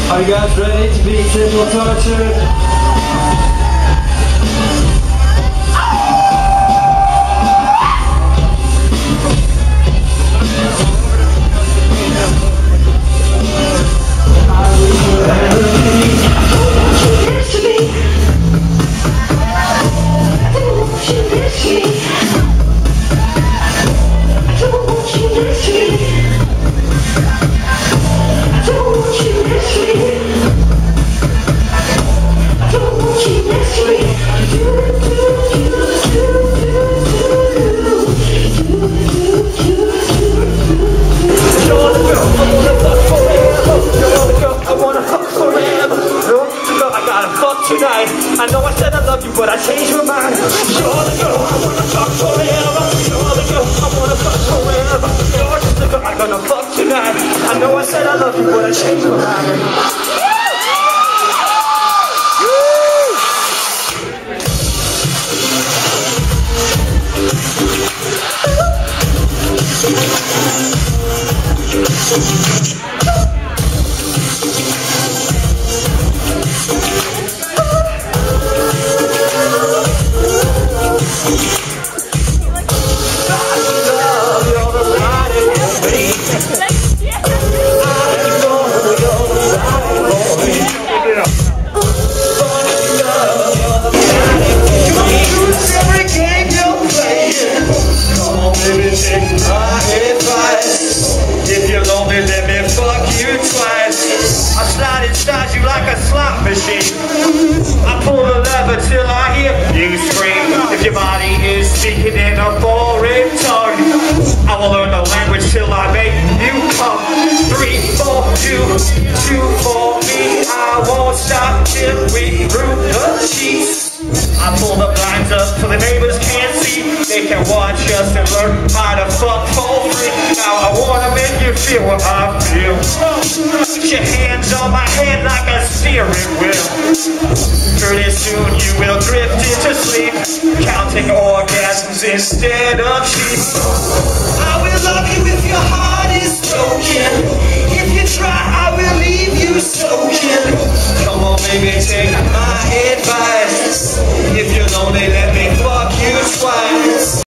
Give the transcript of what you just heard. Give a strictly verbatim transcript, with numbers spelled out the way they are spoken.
Are you guys ready to be triple tortured? Tonight, I know I said I love you, but I changed my mind. You're the girl I wanna fuck forever. You're the girl I wanna fuck forever. You're just the girl I'm gonna fuck tonight. I know I said I love you, but I changed my mind. I pull the lever till I hear you scream. If your body is speaking in a foreign tongue, I will learn the language till I make you come. Three, four, two, two for me. I won't stop till we root the sheets. I pull the blinds up so the neighbors can't see. They can watch us and learn how to fuck for free. Now I wanna make you feel what I feel. Put your hands on my head like a steering wheel. Pretty soon you will drift into sleep, counting orgasms instead of sheep. I will love you if your heart is broken. If you try, I will leave you soaking. Come on, baby, take my